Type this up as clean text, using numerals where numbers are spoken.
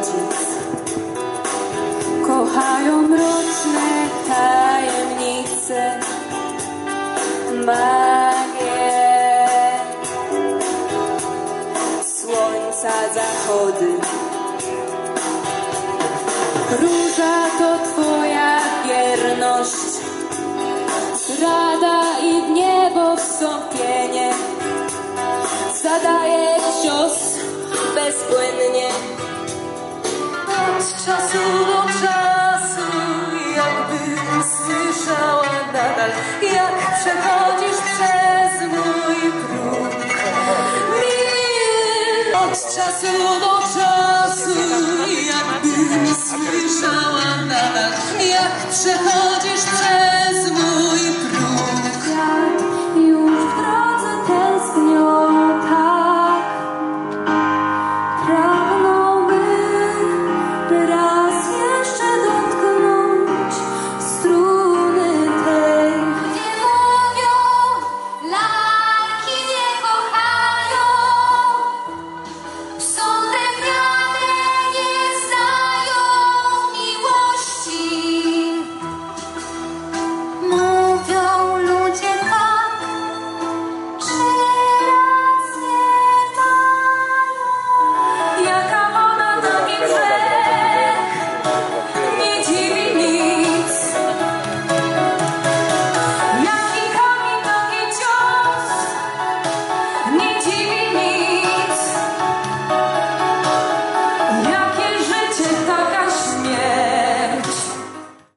rodzic. Kochają mroczne tajemnice, magię słońca zachody. Róża to twoja wierność, zdrada i w niebo wstąpienie. Zadaje cios bezbłędnie. Od czasu do czasu jakbym słyszała nadal, jak przechodzisz przez mój próg. Miły. Od czasu do czasu jakbym słyszała nadal, jak przechodzisz przez mój próg.